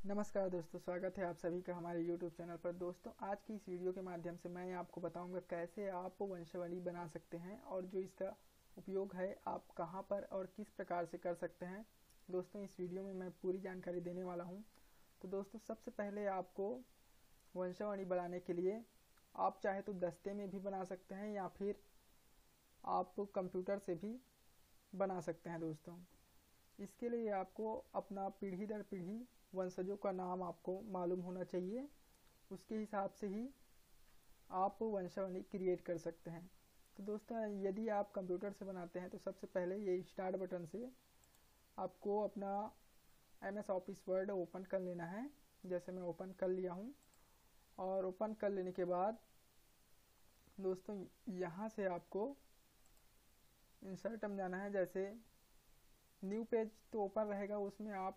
नमस्कार दोस्तों, स्वागत है आप सभी का हमारे YouTube चैनल पर। दोस्तों, आज की इस वीडियो के माध्यम से मैं आपको बताऊंगा कैसे आप वंशावली बना सकते हैं और जो इसका उपयोग है आप कहां पर और किस प्रकार से कर सकते हैं। दोस्तों, इस वीडियो में मैं पूरी जानकारी देने वाला हूं। तो दोस्तों, सबसे पहले आपको वंशावली बनाने के लिए आप चाहे तो दस्ते में भी बना सकते हैं या फिर आप कंप्यूटर से भी बना सकते हैं। दोस्तों, इसके लिए आपको अपना पीढ़ी दर पीढ़ी वंशजों का नाम आपको मालूम होना चाहिए। उसके हिसाब से ही आप वंशावली क्रिएट कर सकते हैं। तो दोस्तों, यदि आप कंप्यूटर से बनाते हैं तो सबसे पहले ये स्टार्ट बटन से आपको अपना MS ऑफिस वर्ड ओपन कर लेना है। जैसे मैं ओपन कर लिया हूँ और ओपन कर लेने के बाद दोस्तों यहाँ से आपको इंसर्ट में जाना है। जैसे न्यू पेज तो ओपन रहेगा, उसमें आप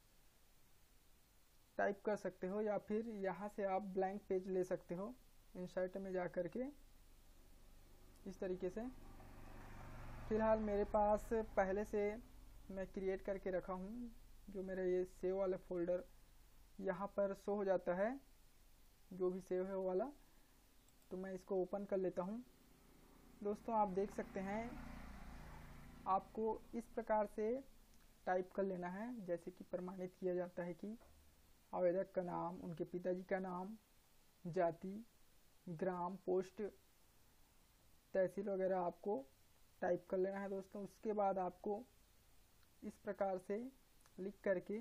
टाइप कर सकते हो या फिर यहाँ से आप ब्लैंक पेज ले सकते हो इंसर्ट में जा कर के इस तरीके से। फिलहाल मेरे पास पहले से मैं क्रिएट करके रखा हूँ, जो मेरा ये सेव वाला फोल्डर यहाँ पर शो हो जाता है, जो भी सेव है वो वाला। तो मैं इसको ओपन कर लेता हूँ। दोस्तों, आप देख सकते हैं आपको इस प्रकार से टाइप कर लेना है, जैसे कि प्रमाणित किया जाता है कि आवेदक का नाम, उनके पिताजी का नाम, जाति, ग्राम, पोस्ट, तहसील वगैरह आपको टाइप कर लेना है। दोस्तों, उसके बाद आपको इस प्रकार से लिख करके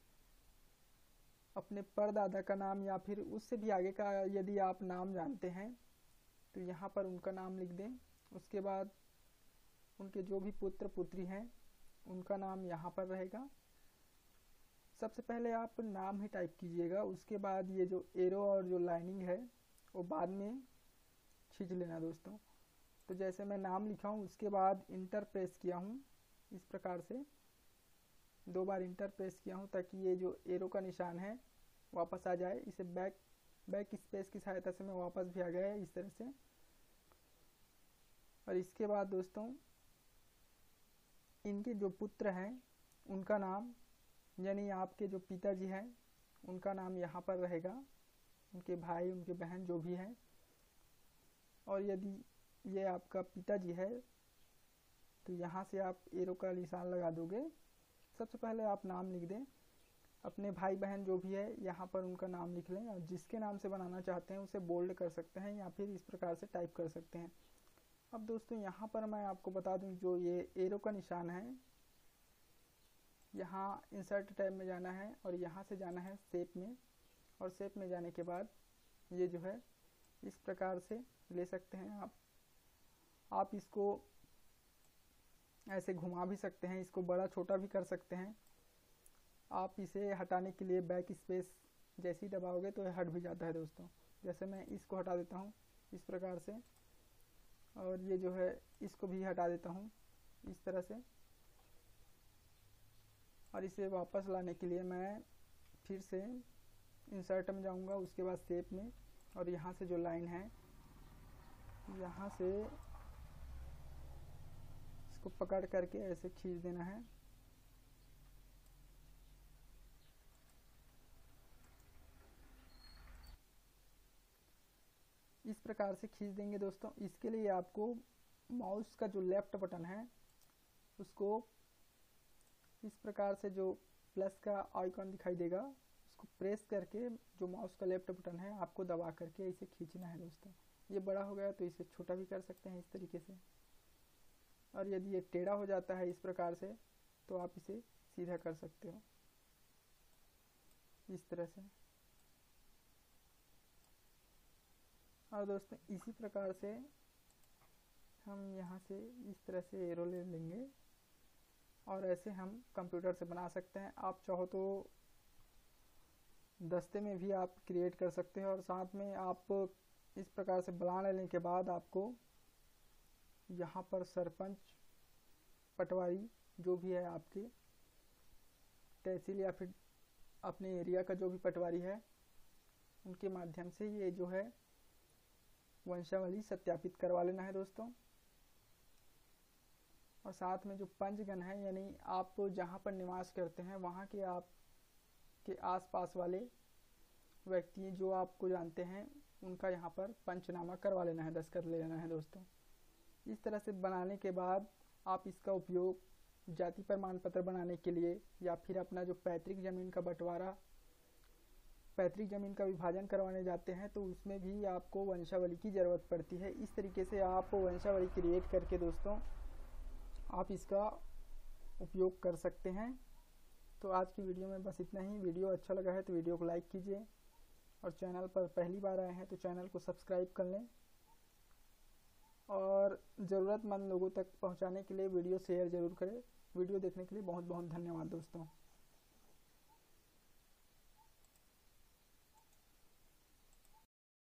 अपने परदादा का नाम या फिर उससे भी आगे का यदि आप नाम जानते हैं तो यहाँ पर उनका नाम लिख दें। उसके बाद उनके जो भी पुत्र पुत्री हैं उनका नाम यहाँ पर रहेगा। सबसे पहले आप नाम ही टाइप कीजिएगा, उसके बाद ये जो एरो और जो लाइनिंग है वो बाद में खींच लेना। दोस्तों, तो जैसे मैं नाम लिखा हूँ उसके बाद इंटर प्रेस किया हूँ, इस प्रकार से 2 बार इंटर प्रेस किया हूँ ताकि ये जो एरो का निशान है वापस आ जाए। इसे बैक स्पेस की सहायता से मैं वापस भी आ गया है इस तरह से। और इसके बाद दोस्तों इनके जो पुत्र हैं उनका नाम, यानी आपके जो पिताजी हैं उनका नाम यहाँ पर रहेगा, उनके भाई, उनके बहन जो भी हैं। और यदि ये आपका पिताजी है तो यहाँ से आप एरो का निशान लगा दोगे। सबसे पहले आप नाम लिख दें, अपने भाई बहन जो भी है यहाँ पर उनका नाम लिख लें और जिसके नाम से बनाना चाहते हैं उसे बोल्ड कर सकते हैं या फिर इस प्रकार से टाइप कर सकते हैं। अब दोस्तों यहाँ पर मैं आपको बता दूं, जो ये एरो का निशान है यहाँ इंसर्ट टैब में जाना है और यहाँ से जाना है शेप में, और शेप में जाने के बाद ये जो है इस प्रकार से ले सकते हैं आप इसको ऐसे घुमा भी सकते हैं, इसको बड़ा छोटा भी कर सकते हैं। आप इसे हटाने के लिए बैक स्पेस जैसे ही दबाओगे तो हट भी जाता है। दोस्तों, जैसे मैं इसको हटा देता हूँ इस प्रकार से, और ये जो है इसको भी हटा देता हूँ इस तरह से। और इसे वापस लाने के लिए मैं फिर से इंसर्ट में जाऊंगा, उसके बाद शेप में, और यहाँ से जो लाइन है यहाँ से इसको पकड़ करके ऐसे खींच देना है। इस प्रकार से खींच देंगे। दोस्तों, इसके लिए आपको माउस का जो लेफ्ट बटन है उसको इस प्रकार से, जो प्लस का आइकॉन दिखाई देगा, उसको प्रेस करके जो माउस का लेफ्ट बटन है आपको दबा करके इसे खींचना है। दोस्तों, ये बड़ा हो गया तो इसे छोटा भी कर सकते हैं इस तरीके से। और यदि ये टेढ़ा हो जाता है इस प्रकार से तो आप इसे सीधा कर सकते हो इस तरह से। और दोस्तों, इसी प्रकार से हम यहाँ से इस तरह से एरो ले लेंगे और ऐसे हम कंप्यूटर से बना सकते हैं। आप चाहो तो दस्ते में भी आप क्रिएट कर सकते हैं। और साथ में आप इस प्रकार से बना लेने के बाद आपको यहाँ पर सरपंच, पटवारी जो भी है आपके तहसील या फिर अपने एरिया का जो भी पटवारी है उनके माध्यम से ये जो है वंशावली सत्यापित करवा लेना है। दोस्तों, और साथ में जो पंचगण है, यानी आप जहाँ पर निवास करते हैं वहाँ के आप उसके आसपास वाले व्यक्ति जो आपको जानते हैं उनका यहाँ पर पंचनामा करवा लेना है, दस्तखत ले लेना है दोस्तों। इस तरह से बनाने के बाद आप इसका उपयोग जाति प्रमाण पत्र बनाने के लिए या फिर अपना जो पैतृक ज़मीन का बंटवारा, पैतृक ज़मीन का विभाजन करवाने जाते हैं तो उसमें भी आपको वंशावली की ज़रूरत पड़ती है। इस तरीके से आप वंशावली क्रिएट करके दोस्तों आप इसका उपयोग कर सकते हैं। तो आज की वीडियो में बस इतना ही। वीडियो अच्छा लगा है तो वीडियो को लाइक कीजिए और चैनल पर पहली बार आए हैं तो चैनल को सब्सक्राइब कर लें और ज़रूरतमंद लोगों तक पहुंचाने के लिए वीडियो शेयर ज़रूर करें। वीडियो देखने के लिए बहुत बहुत धन्यवाद दोस्तों।